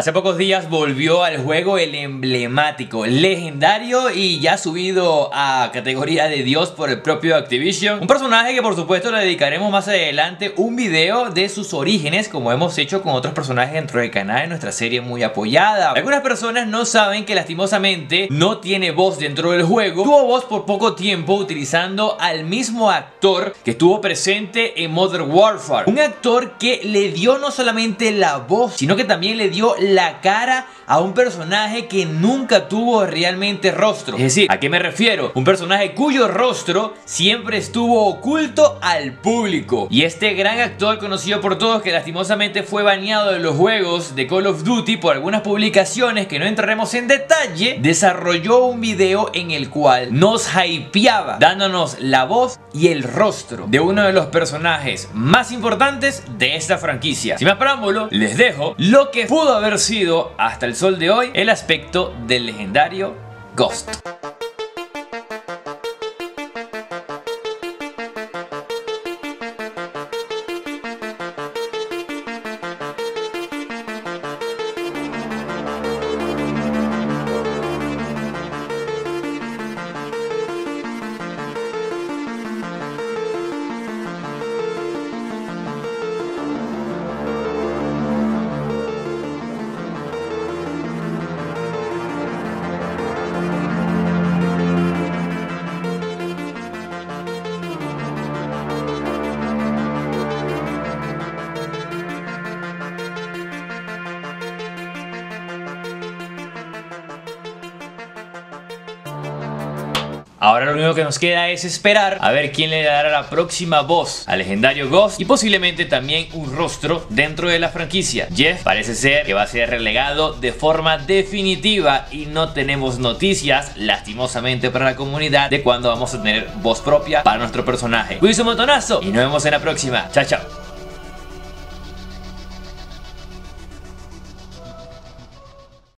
Hace pocos días volvió al juego el emblemático, legendario y ya subido a categoría de Dios por el propio Activision. Un personaje que por supuesto le dedicaremos más adelante un video de sus orígenes, como hemos hecho con otros personajes dentro del canal en nuestra serie muy apoyada. Algunas personas no saben que lastimosamente no tiene voz dentro del juego. Tuvo voz por poco tiempo utilizando al mismo actor que estuvo presente en Modern Warfare. Un actor que le dio no solamente la voz, sino que también le dio la cara a un personaje que nunca tuvo realmente rostro. Es decir, ¿a qué me refiero? Un personaje cuyo rostro siempre estuvo oculto al público. Y este gran actor, conocido por todos, que lastimosamente fue baneado de los juegos de Call of Duty por algunas publicaciones que no entraremos en detalle, desarrolló un video en el cual nos hypeaba, dándonos la voz y el rostro de uno de los personajes más importantes de esta franquicia. Sin más preámbulo, les dejo lo que pudo haber sido hasta el sol de hoy el aspecto del legendario Ghost. Ahora lo único que nos queda es esperar a ver quién le dará la próxima voz al legendario Ghost y posiblemente también un rostro dentro de la franquicia. Jeff parece ser que va a ser relegado de forma definitiva y no tenemos noticias, lastimosamente para la comunidad, de cuándo vamos a tener voz propia para nuestro personaje. Cuídense un montonazo y nos vemos en la próxima. Chao, chao.